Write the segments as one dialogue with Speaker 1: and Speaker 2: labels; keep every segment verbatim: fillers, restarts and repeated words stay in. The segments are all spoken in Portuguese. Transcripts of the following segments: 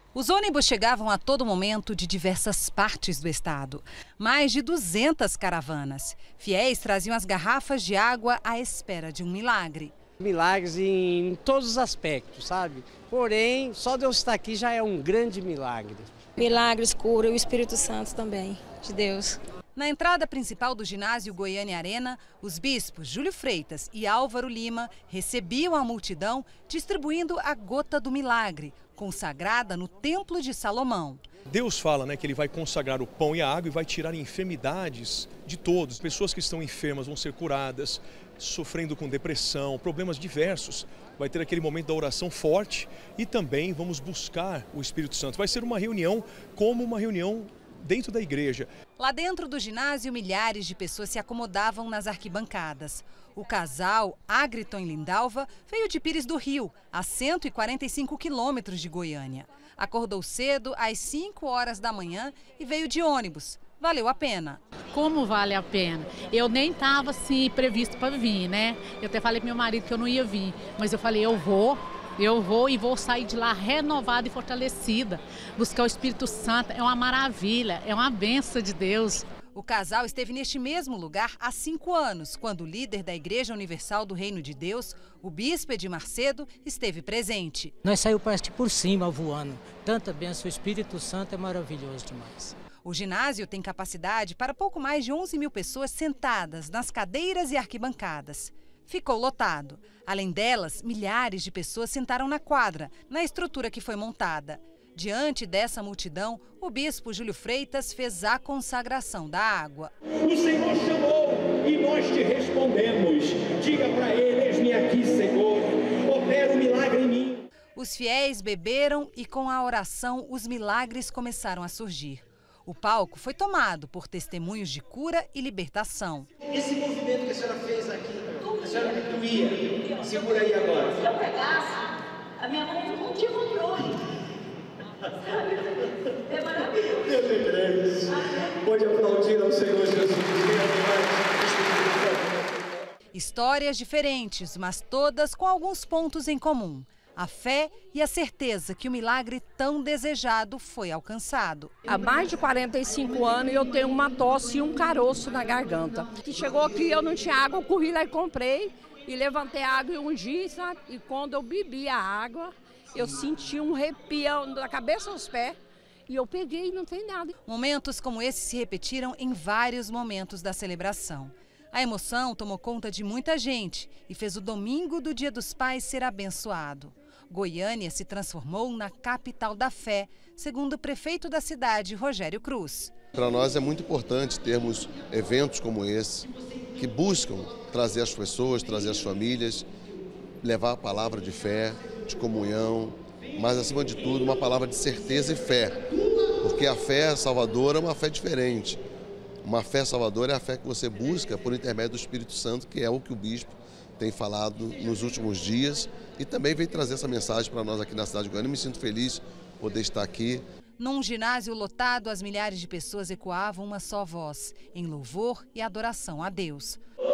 Speaker 1: Os ônibus chegavam a todo momento de diversas partes do estado. Mais de duzentas caravanas. Fiéis traziam as garrafas de água à espera de um milagre.
Speaker 2: Milagres em todos os aspectos, sabe? Porém, só Deus estar aqui já é um grande milagre.
Speaker 3: Milagres, cura e o Espírito Santo também, de Deus.
Speaker 1: Na entrada principal do ginásio Goiânia Arena, os bispos Júlio Freitas e Álvaro Lima recebiam a multidão distribuindo a gota do milagre, consagrada no Templo de Salomão.
Speaker 4: Deus fala, né, que Ele vai consagrar o pão e a água e vai tirar enfermidades de todos. Pessoas que estão enfermas vão ser curadas, sofrendo com depressão, problemas diversos. Vai ter aquele momento da oração forte e também vamos buscar o Espírito Santo. Vai ser uma reunião como uma reunião dentro da igreja.
Speaker 1: Lá dentro do ginásio, milhares de pessoas se acomodavam nas arquibancadas. O casal Agriton e Lindalva veio de Pires do Rio, a cento e quarenta e cinco quilômetros de Goiânia. Acordou cedo, às cinco horas da manhã, e veio de ônibus. Valeu a pena.
Speaker 5: Como vale a pena? Eu nem estava assim previsto para vir, né? Eu até falei para meu marido que eu não ia vir, mas eu falei, eu vou. Eu vou e vou sair de lá renovada e fortalecida. Buscar o Espírito Santo é uma maravilha, é uma bênção de Deus.
Speaker 1: O casal esteve neste mesmo lugar há cinco anos, quando o líder da Igreja Universal do Reino de Deus, o bispo Edmar Cedo, esteve presente.
Speaker 6: Nós saímos parece por cima voando. Tanta bênção, o Espírito Santo é maravilhoso demais.
Speaker 1: O ginásio tem capacidade para pouco mais de onze mil pessoas sentadas nas cadeiras e arquibancadas. Ficou lotado. Além delas, milhares de pessoas sentaram na quadra, na estrutura que foi montada. Diante dessa multidão, o bispo Júlio Freitas fez a consagração da água.
Speaker 7: O Senhor chamou e nós te respondemos. Diga para ele, eis-me aqui, Senhor, opera o milagre em mim.
Speaker 1: Os fiéis beberam e com a oração os milagres começaram a surgir. O palco foi tomado por testemunhos de cura e libertação.
Speaker 7: Esse movimento que a senhora fez aqui, a senhora me doía. Segura aí agora.
Speaker 8: Se eu pegasse, a minha mãe não tinha controle. É maravilhoso.
Speaker 7: Deus é grande. Pode aplaudir ao Senhor Jesus.
Speaker 1: Histórias diferentes, mas todas com alguns pontos em comum. A fé e a certeza que o milagre tão desejado foi alcançado.
Speaker 9: Há mais de quarenta e cinco anos eu tenho uma tosse e um caroço na garganta. Que chegou aqui, eu não tinha água, eu corri lá e comprei. E levantei a água e ungi, sabe? E quando eu bebi a água, eu senti um arrepio da cabeça aos pés. E eu peguei e não tem nada.
Speaker 1: Momentos como esse se repetiram em vários momentos da celebração. A emoção tomou conta de muita gente e fez o domingo do Dia dos Pais ser abençoado. Goiânia se transformou na capital da fé, segundo o prefeito da cidade, Rogério Cruz.
Speaker 10: Para nós é muito importante termos eventos como esse, que buscam trazer as pessoas, trazer as famílias, levar a palavra de fé, de comunhão, mas acima de tudo uma palavra de certeza e fé, porque a fé salvadora é uma fé diferente. Uma fé salvadora é a fé que você busca por intermédio do Espírito Santo, que é o que o bispo tem falado nos últimos dias e também veio trazer essa mensagem para nós aqui na cidade de Goiânia. Me sinto feliz poder estar aqui.
Speaker 1: Num ginásio lotado, as milhares de pessoas ecoavam uma só voz, em louvor e adoração a Deus.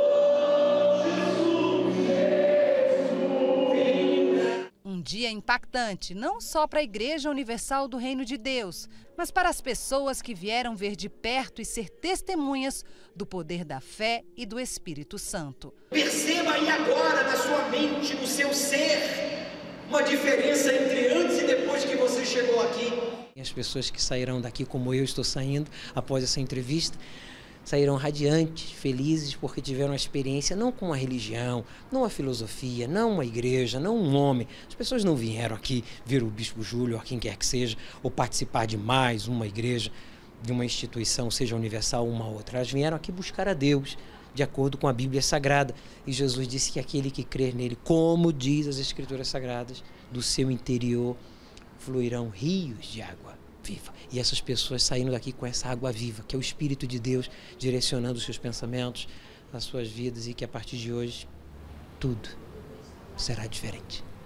Speaker 1: Um dia impactante, não só para a Igreja Universal do Reino de Deus, mas para as pessoas que vieram ver de perto e ser testemunhas do poder da fé e do Espírito Santo.
Speaker 7: Perceba aí agora na sua mente, no seu ser, uma diferença entre antes e depois que você chegou aqui.
Speaker 6: E as pessoas que sairão daqui, como eu estou saindo após essa entrevista, saíram radiantes, felizes, porque tiveram uma experiência não com uma religião, não uma filosofia, não uma igreja, não um homem. As pessoas não vieram aqui ver o Bispo Júlio, ou quem quer que seja, ou participar de mais uma igreja, de uma instituição, seja universal ou uma outra. Elas vieram aqui buscar a Deus, de acordo com a Bíblia Sagrada. E Jesus disse que aquele que crer nele, como diz as Escrituras Sagradas, do seu interior fluirão rios de água viva. E essas pessoas saindo daqui com essa água viva, que é o Espírito de Deus direcionando os seus pensamentos, as suas vidas, e que a partir de hoje tudo será diferente.